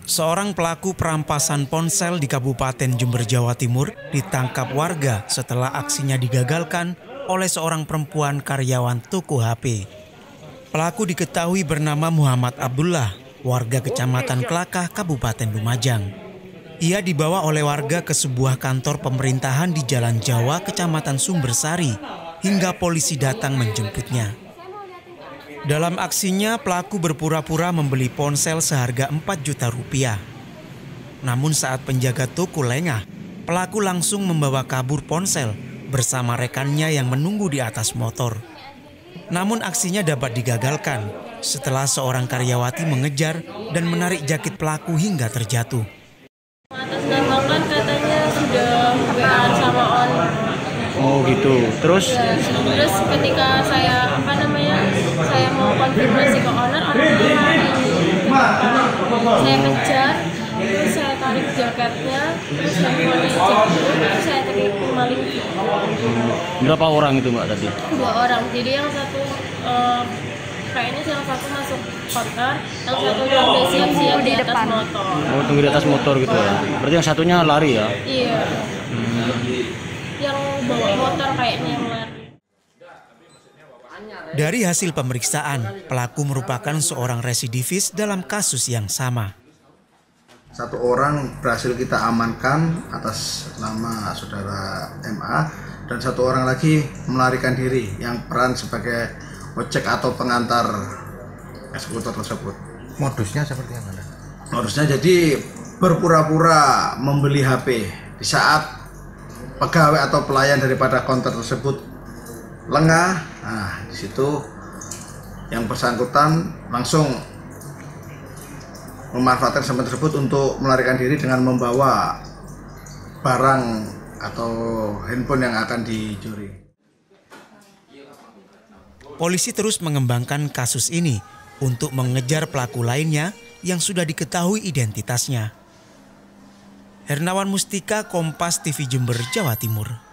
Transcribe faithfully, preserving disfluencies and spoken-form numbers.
Seorang pelaku perampasan ponsel di Kabupaten Jember, Jawa Timur ditangkap warga setelah aksinya digagalkan oleh seorang perempuan karyawan toko H P. Pelaku diketahui bernama Muhammad Abdullah, warga Kecamatan Kelakah, Kabupaten Lumajang. Ia dibawa oleh warga ke sebuah kantor pemerintahan di Jalan Jawa, Kecamatan Sumbersari, hingga polisi datang menjemputnya. Dalam aksinya, pelaku berpura-pura membeli ponsel seharga empat juta rupiah. Namun saat penjaga toko lengah, pelaku langsung membawa kabur ponsel bersama rekannya yang menunggu di atas motor. Namun aksinya dapat digagalkan setelah seorang karyawati mengejar dan menarik jakit pelaku hingga terjatuh. Atasnamakan katanya sudah W A sama on. Oh gitu. Terus? Ya, terus ketika saya apa namanya, saya mau konfirmasi ke owner, ownernya lari. Saya kejar, terus saya tarik jaketnya, terus handphonenya cek dulu, terus saya tarik maling. Berapa orang itu Mbak tadi? Dua orang. Jadi yang satu uh, kayaknya yang satu masuk konter, yang satunya udah siap-siap di atas motor. Oh, tunggu di atas motor gitu ya. Berarti yang satunya lari ya? Iya. Hmm. Yang bawa motor kayaknya yang lari. Dari hasil pemeriksaan, pelaku merupakan seorang residivis dalam kasus yang sama. Satu orang berhasil kita amankan atas nama saudara M A dan satu orang lagi melarikan diri yang peran sebagai ojek atau pengantar eksekutor tersebut. Modusnya seperti apa? Modusnya jadi berpura-pura membeli H P di saat pegawai atau pelayan daripada konter tersebut lengah. Nah, di situ yang bersangkutan langsung memanfaatkan kesempatan tersebut untuk melarikan diri dengan membawa barang atau handphone yang akan dicuri. Polisi terus mengembangkan kasus ini untuk mengejar pelaku lainnya yang sudah diketahui identitasnya. Hernawan Mustika, Kompas T V Jember, Jawa Timur.